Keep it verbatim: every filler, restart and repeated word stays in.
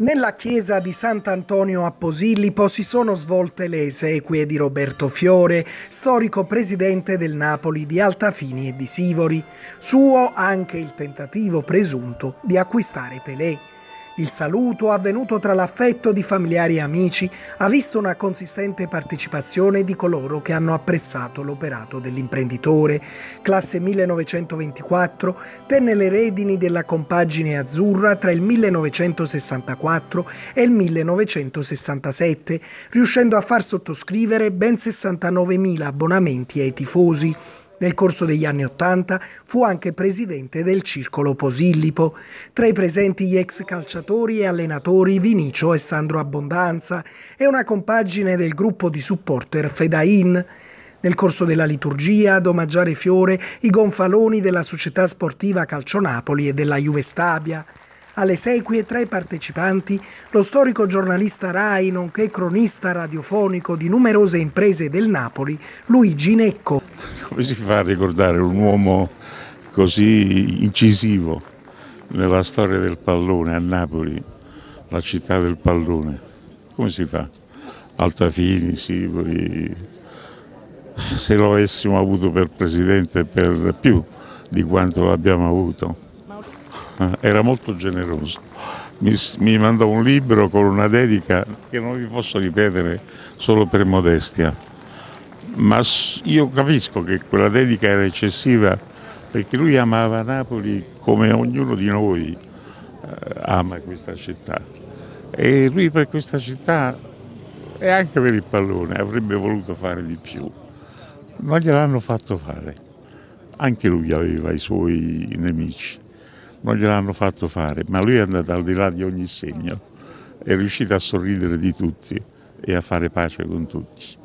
Nella chiesa di Sant'Antonio a Posillipo si sono svolte le esequie di Roberto Fiore, storico presidente del Napoli di Altafini e di Sivori. Suo anche il tentativo presunto di acquistare Pelé. Il saluto, avvenuto tra l'affetto di familiari e amici, ha visto una consistente partecipazione di coloro che hanno apprezzato l'operato dell'imprenditore. Classe millenovecentoventiquattro, tenne le redini della compagine azzurra tra il millenovecentosessantaquattro e il millenovecentosessantasette, riuscendo a far sottoscrivere ben sessantanovemila abbonamenti ai tifosi. Nel corso degli anni Ottanta fu anche presidente del Circolo Posillipo. Tra i presenti gli ex calciatori e allenatori Vinicio e Sandro Abbondanza e una compagine del gruppo di supporter Fedain. Nel corso della liturgia, ad omaggiare Fiore, i gonfaloni della Società Sportiva Calcio Napoli e della Juve Stabia. Alle esequie tra i partecipanti lo storico giornalista Rai, nonché cronista radiofonico di numerose imprese del Napoli, Luigi Necco. Come si fa a ricordare un uomo così incisivo nella storia del pallone a Napoli, la città del pallone? Come si fa? Altafini, Sivori, se lo avessimo avuto per presidente per più di quanto lo abbiamo avuto. Era molto generoso, mi, mi mandò un libro con una dedica che non vi posso ripetere solo per modestia, ma io capisco che quella dedica era eccessiva perché lui amava Napoli come ognuno di noi eh, ama questa città, e lui per questa città e anche per il pallone avrebbe voluto fare di più, non gliel'hanno fatto fare, anche lui aveva i suoi nemici. Non gliel'hanno fatto fare, ma lui è andato al di là di ogni segno, è riuscito a sorridere di tutti e a fare pace con tutti.